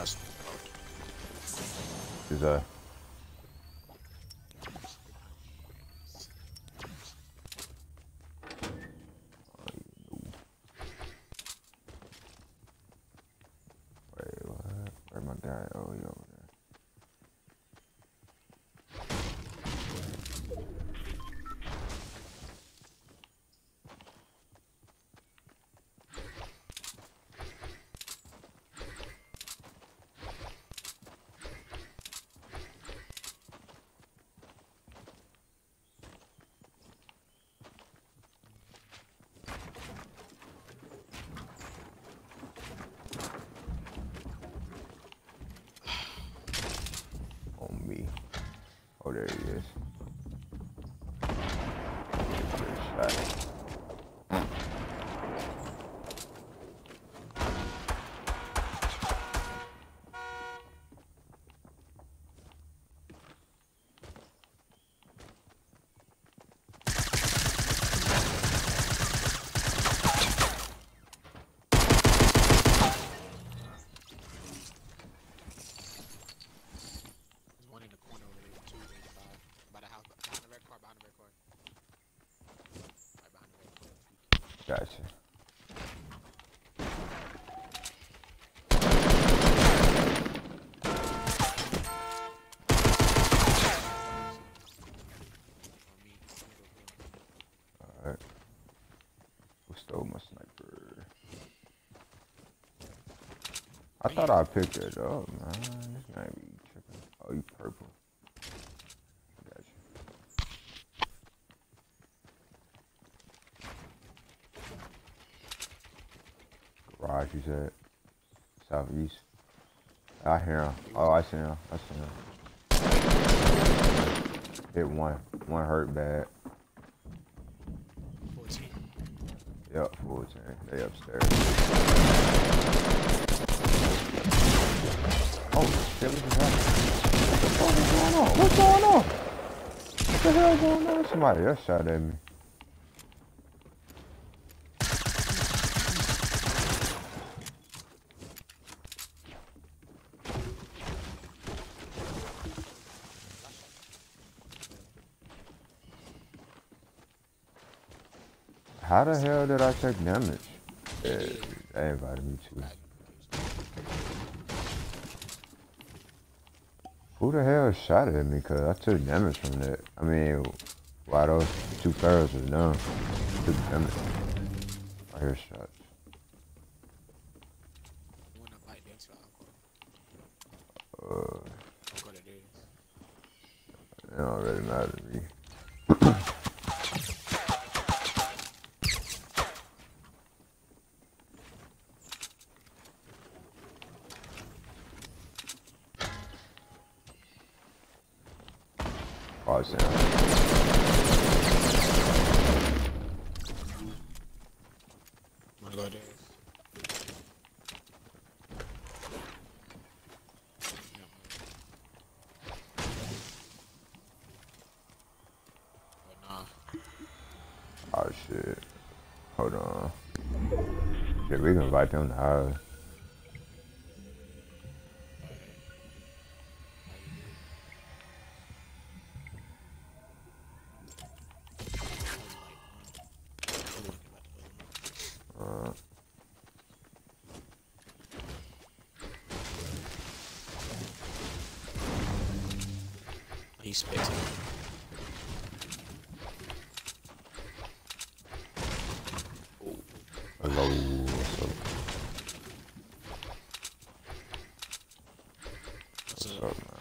Is wait, what? Where my guy? Oh, he over there. On me. Oh, there he is. Good shot. Gotcha. Alright. Who stole my sniper? I thought I picked it up, man. This might be tripping. Oh, you purple. Gotcha. Garage, you said? Southeast. I hear him. Oh, I see him. I see him. Hit one. One hurt bad. 14. Yep, 14. They upstairs. Oh, shit, what just happened? What the fuck is going on? What's going on? What the hell is going on? Somebody else shot at me. How the hell did I take damage? Yeah, they invited me too. Who the hell shot at me? Cause I took damage from that. I mean, why those two barrels was done? Took damage. I hear shots. It don't really matter to me. Oh, Sam. Wanna go there? Oh shit. Hold on. Yeah, we can invite them to ours. He's spitting. Hello. What's up? What's What's up, man?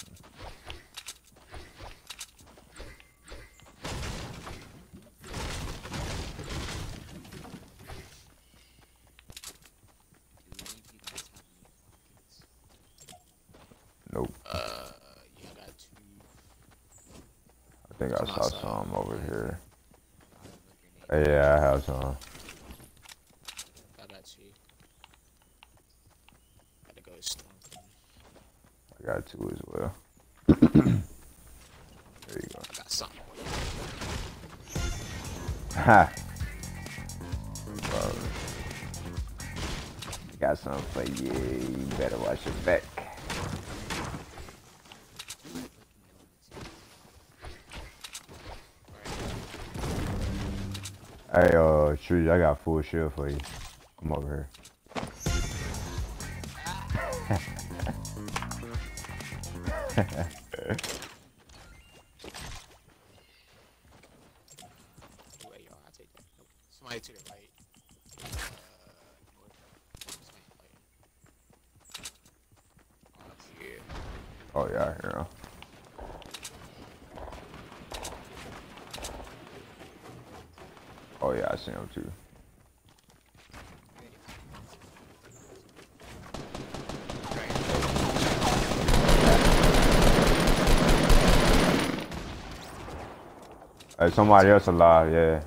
Nope. Yeah, I got two. I think I saw some over here. Yeah, I have some. I got two. Gotta go storm. I got two as well. There you go. I got something. Ha! Got something for you. You better watch your back. Hey, Tree, I got full shield for you. Come over here. Wait, y'all, I'll take that. Nope. Somebody to the right. North. Somebody right. Oh, yeah. Oh yeah, I hear him. Oh yeah, I see him too. Hey, somebody else alive, yeah.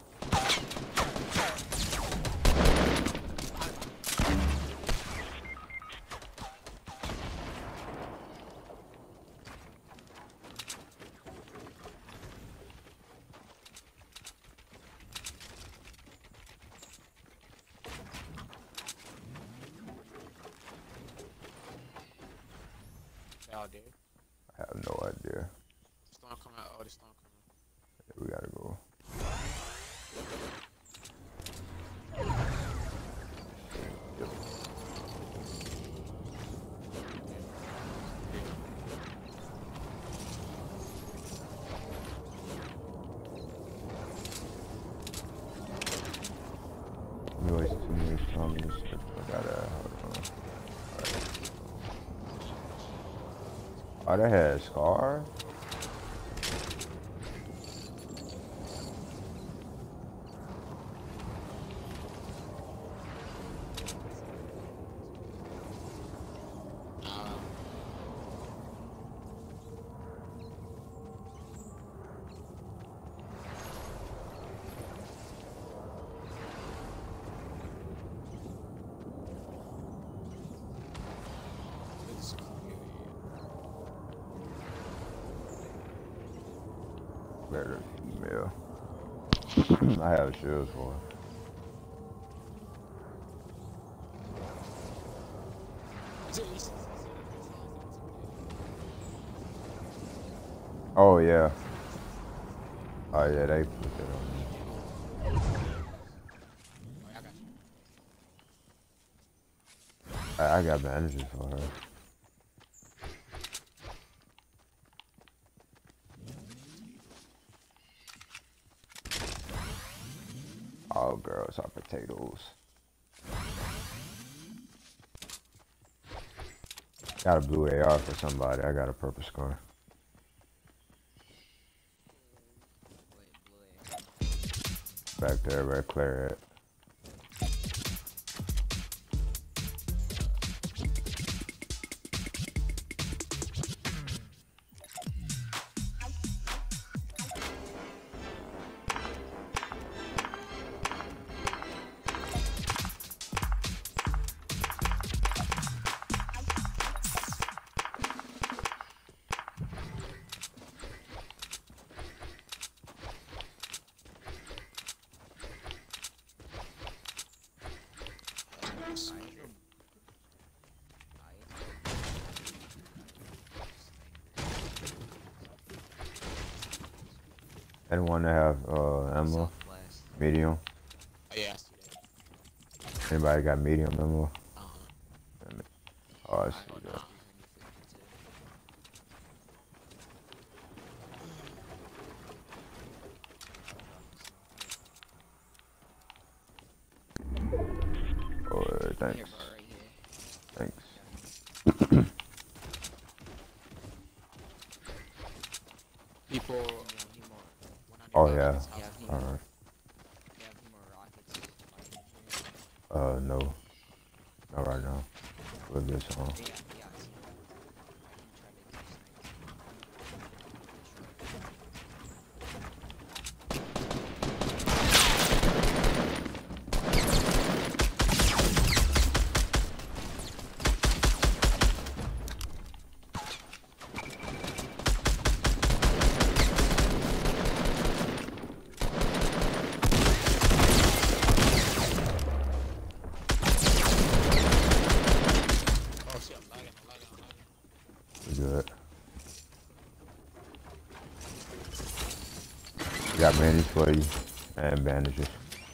Y'all did. I have no idea. Storm coming out. Oh, the storm coming. Yeah, we gotta go. Noise too many comments. I gotta hold on. Oh, they had a scar? Better female. I have shields for her. Oh yeah. Oh yeah, they put that on me. I got bandages for her. All girls are potatoes. Got a blue AR for somebody. I got a purple scar. Back there where Claire at. Anyone that have ammo? Medium? Oh, yeah, I see that. Anybody got medium ammo? Oh, I see that. Oh, thanks. Thanks. People. Oh yeah. Alright. No. Not right now. With this on. good. Got minis for you and bandages.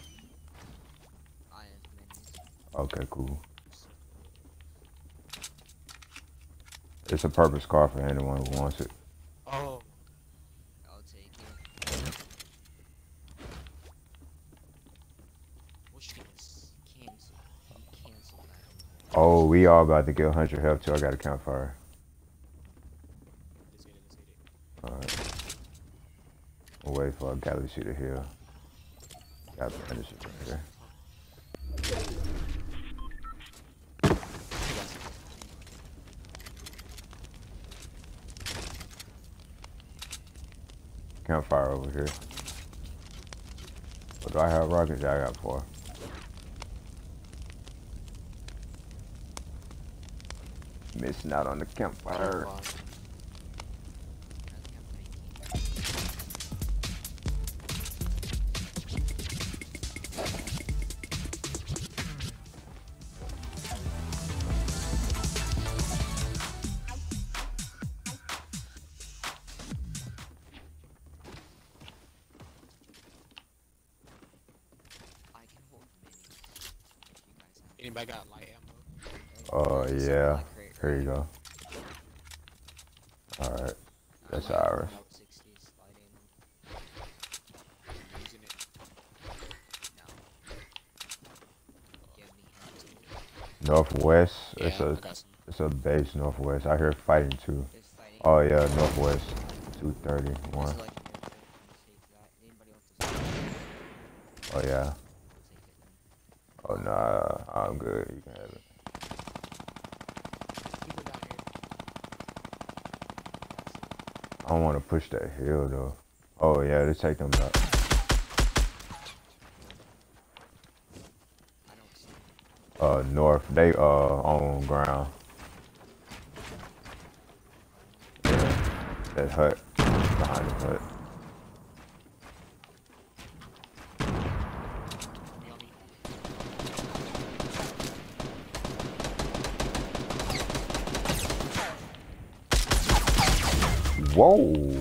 I have minis. Okay, cool. It's a purpose car for anyone who wants it. Oh, I'll take it. which thing is Cancel. You cancel that. Oh, we all about to get 100 health too. I got a campfire. let's get it, let's get it. Alright. We'll wait for a galaxy to heal. Got bandages right here. Campfire over here. What do I have rockets? Yeah, I got 4. Missing out on the campfire. I can hold minis. If you guys have. Anybody got light ammo? Oh, There's yeah. some crate, Here you right? go. Alright. That's I might have ours. about 60 slide ammo. I'm using it. No. Give me hands. Northwest. Yeah, It's I a got some. it's a base northwest. I hear fighting too. There's fighting. Oh yeah, northwest. There's 231. like an airstrike. Take that. Anybody wants to Oh yeah. take it then. Oh nah, I'm good. You can have it. People down here. I don't want to push that hill though. Oh yeah, they take them out. I don't see. North. They on ground. Yeah, that hut behind the hut. Me on me. Whoa.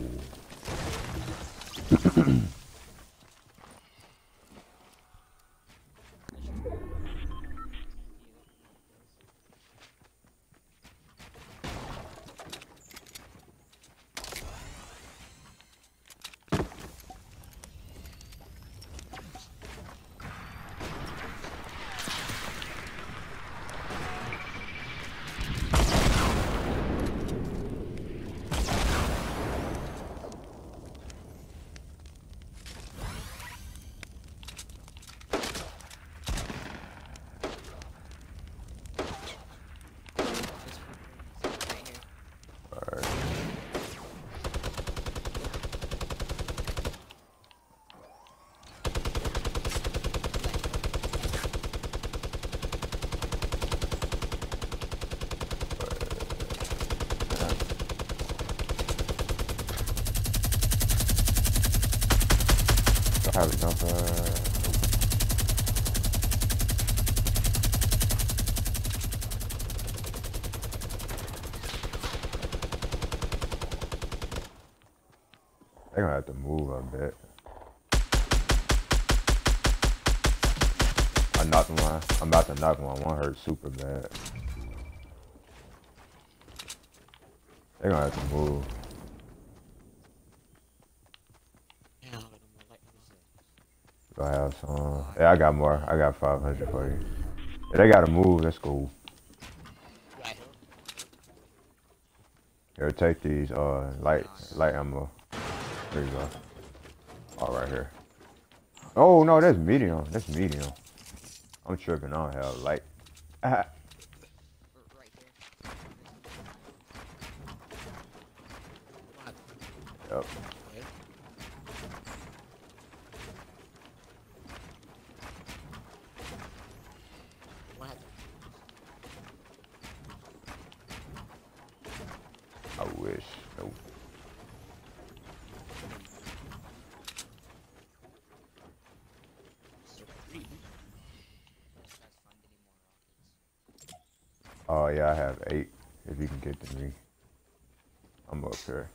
Right here. Alright. I have a jumper. They're gonna have to move a bit. I knocked one. I'm about to knock one. One hurt super bad. They're gonna have to move. Yeah, I don't got no more light ammo. Do I have some? Yeah, I got more. I got 500 for you. If they gotta move, that's cool. You got help? Here, take these light ammo. There you go. All right here. Oh no, that's medium. That's medium. I'm tripping. I don't have light. Right there. Yep. Wait. What happened? I wish. Nope. Guys, find any more rockets. Oh yeah, I have 8. If you can get to me. I'm up here.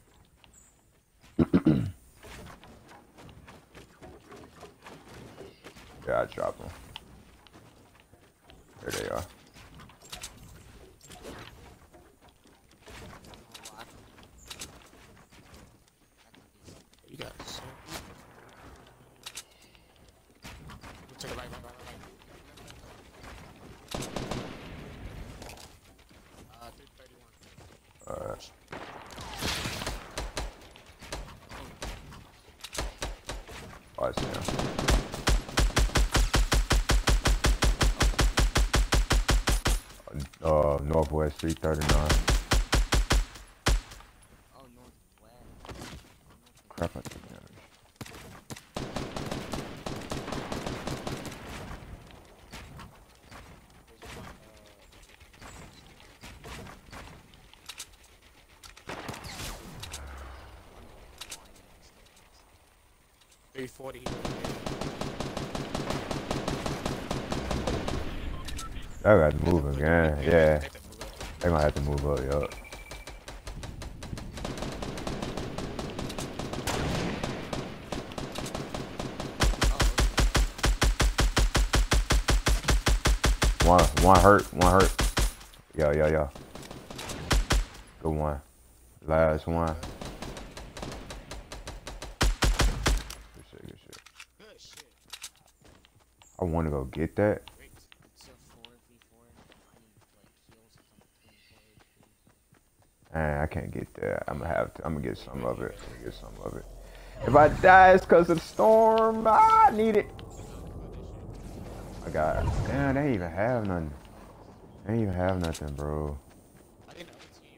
Yeah, I dropped them. There they are. You got it. Take a right. 331. Oh, I see him. Northwest 339. Oh, northwest. Crap, I took damage. There's 340. I got to move again. Yeah. They gonna have to move up, yup. One hurt. Yo. Good one. Last one. Good shit. I wanna go get that. It's a 4v4. I need like heals if I'm 24 HP. Man, I can't get that. I'm gonna get some of it. If I die, it's cause of the storm. I need it. I got. Damn, they ain't even have nothing. They ain't even have nothing, bro. I didn't know the team.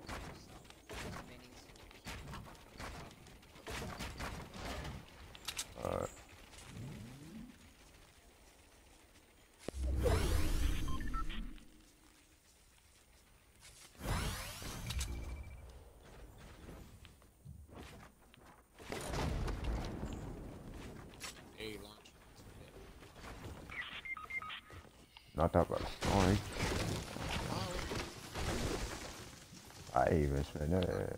Hey, launch. Not that about a story. I even spent that.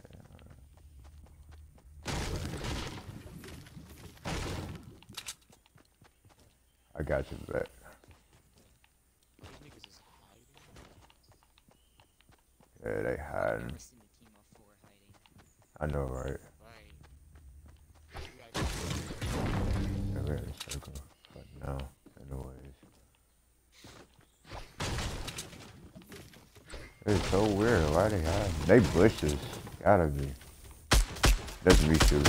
I got you back. These niggas is hiding. Yeah, they hiding. Never seen a team of 4 hiding. I know, right? Right. Yeah, we're in a circle. But no, anyways. It's so weird. Why they hiding? They bushes. Gotta be. That's me shooting.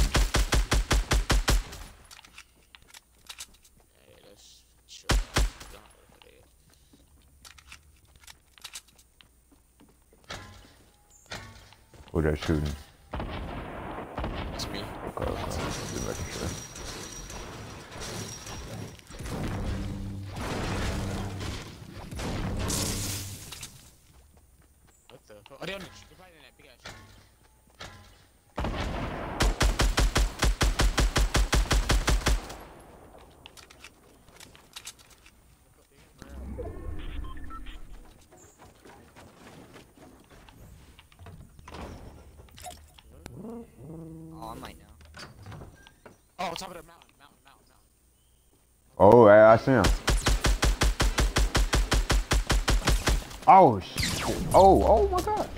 Hey, let's chill. Who that shooting? It's me. Okay. Just making sure. What the fuck? Oh, they're right in that big ass. Oh, I might know. Oh, on top of the mountain. Oh, I see him. Oh, shit. Oh my God.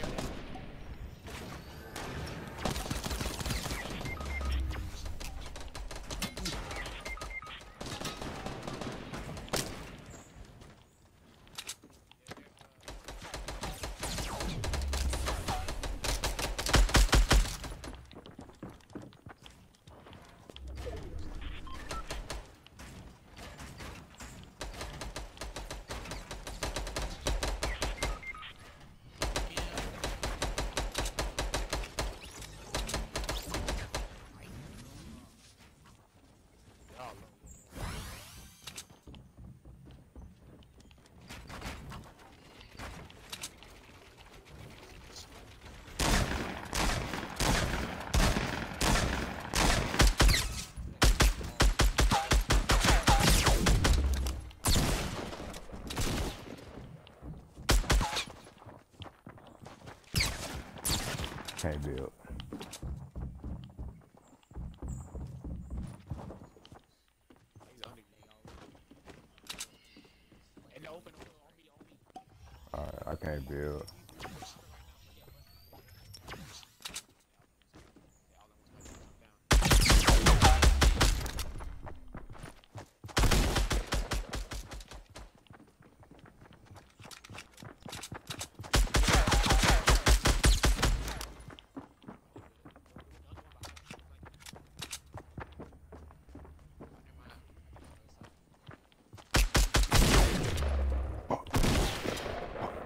Can't build.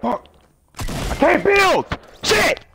Fuck! I can't build! Shit!